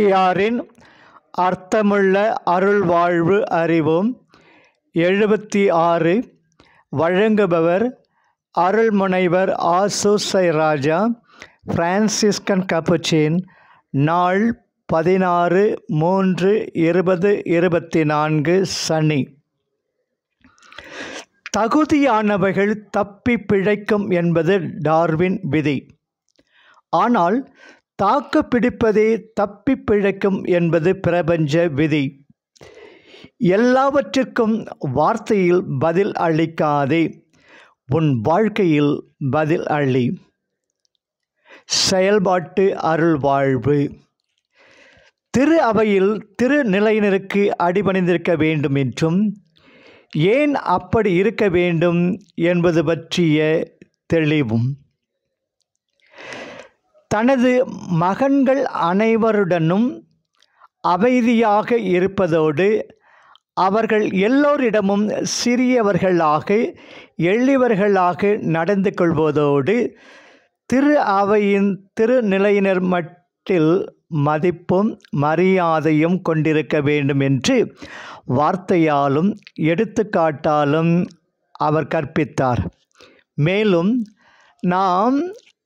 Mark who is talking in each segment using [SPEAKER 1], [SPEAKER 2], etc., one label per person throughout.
[SPEAKER 1] அசிசியாரின் அர்த்தமுள்ள அருள்வாழ்வு அறிவோம். 76 வழங்குபவர் அருள்முனைவர் ஆசூசை ராஜா, பிரான்சிஸ்கன் கப்புச்சின். நாள் 16/3/2024 சனி. தகுதியானவைகள் தப்பி பிழைக்கும் என்பது டார்வின் விதி. ஆனால் தாக்கு பிடிப்பதே தப்பி பிழைக்கும் என்பது பிரபஞ்ச விதி. எல்லாவற்றிற்கும் வார்த்தையில் பதில் அளிக்காதே, உன் வாழ்க்கையில் பதில் அளி. செயல்பாட்டு அருள்வாழ்வு. திரு அவையில் திருநிலையினருக்கு அடிபணிந்திருக்க வேண்டும் என்றும், ஏன் அப்படி இருக்க வேண்டும் என்பது பற்றிய தெளிவும். தனது மகன்கள் அனைவருடனும் அமைதியாக இருப்பதோடு அவர்கள் எல்லோரிடமும் சிறியவர்களாக எளியவர்களாக நடந்து கொள்வதோடு திரு அவையின் திருநிலையினர் மட்டில் மதிப்பும் மரியாதையும் கொண்டிருக்க வேண்டும் என்று வார்த்தையாலும் எடுத்துக்காட்டாலும் அவர் கற்பித்தார். மேலும் நாம்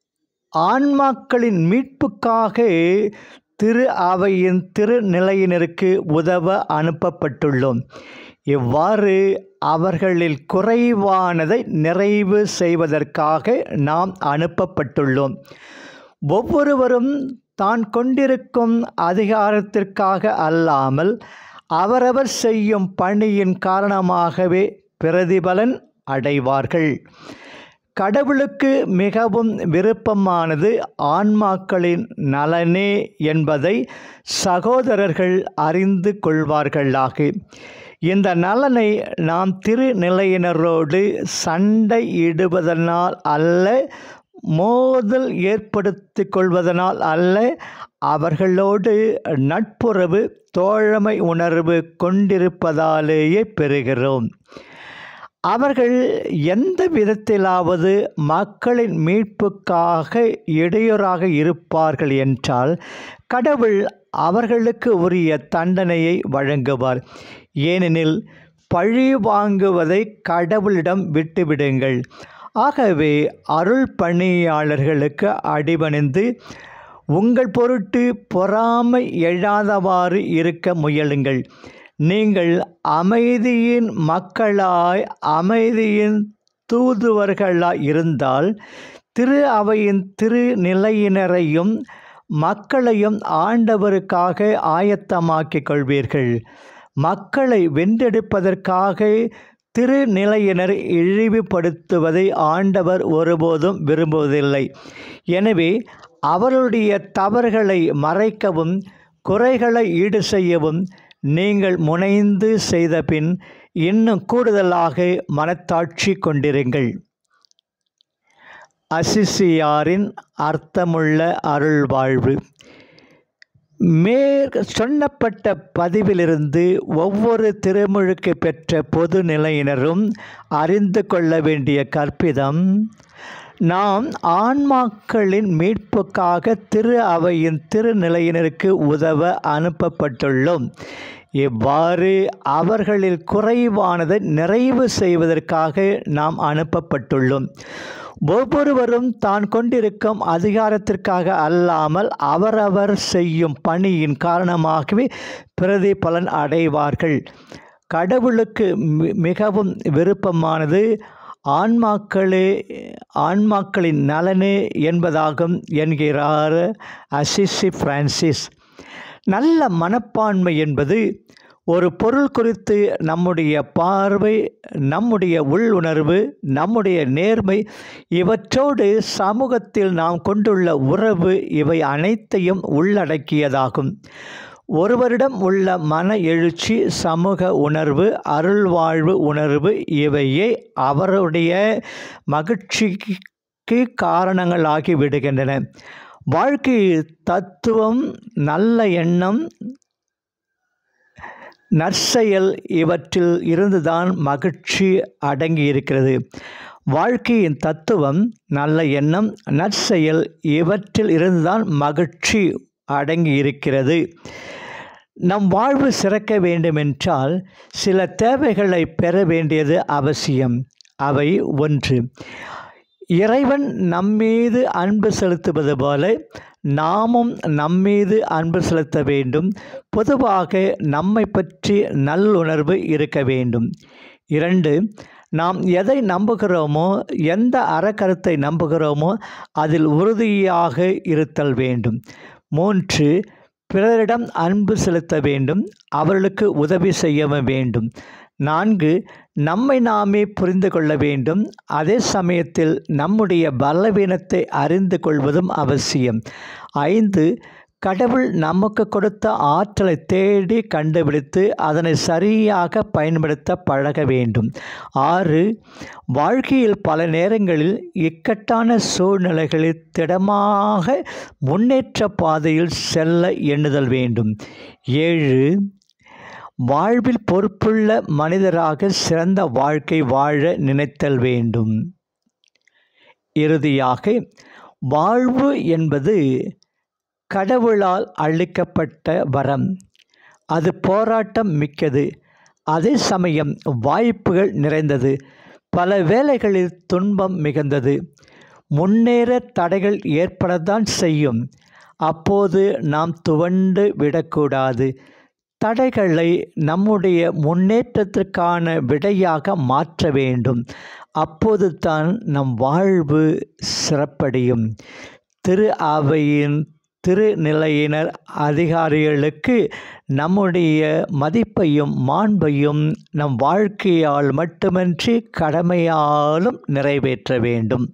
[SPEAKER 1] ஆன்மாக்களின் மீட்புக்காக திரு அவையின் திருநிலையினருக்கு உதவ அனுப்பப்பட்டுள்ளோம். இவ்வாறு அவர்களில் குறைவானதை நிறைவு செய்வதற்காக நாம் அனுப்பப்பட்டுள்ளோம். ஒவ்வொருவரும் தான் கொண்டிருக்கும் அதிகாரத்திற்காக அல்லாமல் அவரவர் செய்யும் பணியின் காரணமாகவே பிரதிபலன் அடைவார்கள். கடவுளுக்கு மிகவும் விருப்பமானது ஆன்மாக்களின் நலனே என்பதை சகோதரர்கள் அறிந்து கொள்வார்களாக. இந்த நலனை நாம் திருநிலையினரோடு சண்டையிடுவதனால் அல்ல, மோதல் ஏற்படுத்தி கொள்வதனால் அல்ல, அவர்களோடு நட்புறவு தோழமை உணர்வு கொண்டிருப்பதாலேயே பெறுகிறோம். அவர்கள் எந்த விதத்திலாவது மக்களின் மீட்புக்காக இடையூறாக இருப்பார்கள் என்றால் கடவுள் அவர்களுக்கு உரிய தண்டனையை வழங்குவார். ஏனெனில் பழி வாங்குவதை கடவுளிடம் விட்டுவிடுங்கள். ஆகவே அருள் பணியாளர்களுக்கு அடிபணிந்து உங்கள் பொருட்டு பொறாமை எழாதவாறு இருக்க முயலுங்கள். நீங்கள் அமைதியின் மக்களாய் அமைதியின் தூதுவர்களாய் இருந்தால் திரு அவையின் திருநிலையினரையும் மக்களையும் ஆண்டவருக்காக ஆயத்தமாக்கிக் கொள்வீர்கள். மக்களை வென்றெடுப்பதற்காக திருநிலையினர் இழிவுபடுத்துவதை ஆண்டவர் ஒருபோதும் விரும்புவதில்லை. எனவே அவருடைய தவறுகளை மறைக்கவும் குறைகளை ஈடு செய்யவும் நீங்கள் முனைந்து செய்த பின் இன்னும் கூடுதலாக மனத்தாட்சி கொண்டிருங்கள். அசிசியாரின் அர்த்தமுள்ள அருள்வாழ்வு. சொன்னப்பட்ட பதிவிலிருந்து ஒவ்வொரு திருமுழுக்கு பெற்ற பொது நிலையினரும் அறிந்து கொள்ள வேண்டிய கற்பிதம்: நாம் ஆன்மாக்களின் மீட்புக்காக திரு அவையின் திருநிலையினருக்கு உதவ அனுப்பப்பட்டுள்ளோம். இவ்வாறு அவர்களில் குறைவானதை நிறைவு செய்வதற்காக நாம் அனுப்பப்பட்டுள்ளோம். ஒவ்வொருவரும் தான் கொண்டிருக்கும் அதிகாரத்திற்காக அல்லாமல் அவரவர் செய்யும் பணியின் காரணமாகவே பிரதிபலன் அடைவார்கள். கடவுளுக்கு மிகவும் விருப்பமானது ஆன்மாக்களின் நலனே என்பதாகும் என்கிறார் அசிசி பிரான்சிஸ். நல்ல மனப்பான்மை என்பது ஒரு பொருள் குறித்து நம்முடைய பார்வை, நம்முடைய உள்ளுணர்வு, நம்முடைய நேர்மை, இவற்றோடு சமூகத்தில் நாம் கொண்டுள்ள உறவு, இவை அனைத்தையும் உள்ளடக்கியதாகும். ஒருவரிடம் உள்ள மன எழுச்சி, சமூக உணர்வு, அருள்வாழ்வு உணர்வு இவையே அவருடைய மகிழ்ச்சிக்கு காரணங்களாகி விடுகின்றன. வாழ்க்கை தத்துவம், நல்ல எண்ணம், நற்செயல் இவற்றில் இருந்துதான் மகிழ்ச்சி அடங்கியிருக்கிறது. வாழ்க்கையின் தத்துவம், நல்ல எண்ணம், நற்செயல் இவற்றில் இருந்துதான் மகிழ்ச்சி அடங்கி இருக்கிறது. நம் வாழ்வு சிறக்க வேண்டுமென்றால் சில தேவைகளை பெற வேண்டியது அவசியம். அவை: 1. இறைவன் நம்மீது அன்பு செலுத்துவது போல நாமும் நம்மீது அன்பு செலுத்த வேண்டும். பொதுவாக நம்மை பற்றி நல்லுணர்வு இருக்க வேண்டும். 2. நாம் எதை நம்புகிறோமோ, எந்த அறக்கருத்தை நம்புகிறோமோ அதில் உறுதியாக இருத்தல் வேண்டும். 3. பிறரிடம் அன்பு செலுத்த வேண்டும், அவர்களுக்கு உதவி செய்யவும் வேண்டும். 4. நம்மை நாமே புரிந்து கொள்ள வேண்டும், அதே சமயத்தில் நம்முடைய பலவீனத்தை அறிந்து கொள்வதும் அவசியம். 5. கடவுள் நமக்கு கொடுத்த ஆற்றலை தேடி கண்டுபிடித்து அதனை சரியாக பயன்படுத்த பழக வேண்டும். 6. வாழ்க்கையில் பல நேரங்களில் இக்கட்டான சூழ்நிலைகளில் திடமாக முன்னேற்ற பாதையில் செல்ல எண்ணுதல் வேண்டும். 7. வாழ்வில் பொறுப்புள்ள மனிதராக சிறந்த வாழ்க்கை வாழ நினைத்தல் வேண்டும். இறுதியாக, வாழ்வு என்பது கடவுளால் அளிக்கப்பட்ட வரம். அது போராட்டம் மிக்கது, அதே சமயம் வாய்ப்புகள் நிறைந்தது. பல வேளைகளில் துன்பம் மிகுந்தது. முன்னேற தடைகள் ஏற்படத்தான் செய்யும். அப்போது நாம் துவண்டு விடக்கூடாது. தடைகளை நம்முடைய முன்னேற்றத்திற்கான விடையாக மாற்ற வேண்டும். அப்போது தான் நம் வாழ்வு சிறப்படையும். திரு அவையின் திருநிலையினர் அதிகாரிகளுக்கு நம்முடைய மதிப்பையும் மாண்பையும் நம் வாழ்க்கையால் மட்டுமன்றி கடமையாலும் நிறைவேற்ற வேண்டும்.